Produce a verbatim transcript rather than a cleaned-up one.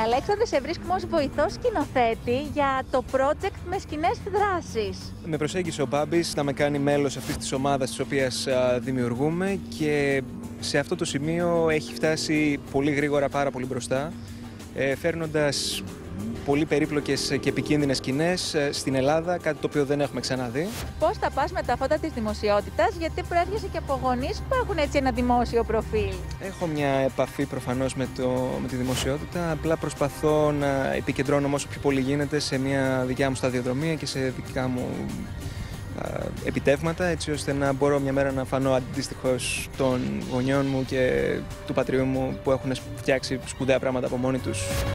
Αλέξανδρε, σε βρίσκουμε ως βοηθός σκηνοθέτη για το project με σκηνές δράσης. Με προσέγγισε ο Μπάμπης να με κάνει μέλος αυτής της ομάδας της οποίας α, δημιουργούμε και σε αυτό το σημείο έχει φτάσει πολύ γρήγορα, πάρα πολύ μπροστά, ε, φέρνοντας πολύ περίπλοκες και επικίνδυνες σκηνές στην Ελλάδα, κάτι το οποίο δεν έχουμε ξαναδεί. Πώς θα πας με τα φώτα της δημοσιότητας, γιατί προέρχεσαι και από γονείς που έχουν έτσι ένα δημόσιο προφίλ? Έχω μια επαφή προφανώς με, το, με τη δημοσιότητα, απλά προσπαθώ να επικεντρώνομαι όσο πιο πολύ γίνεται σε μια δικιά μου σταδιοδρομία και σε δικά μου α, επιτεύγματα, έτσι ώστε να μπορώ μια μέρα να φανώ αντίστοιχος των γονιών μου και του πατριού μου που έχουν φτιάξει σπουδαία πράγματα από μόνοι τους.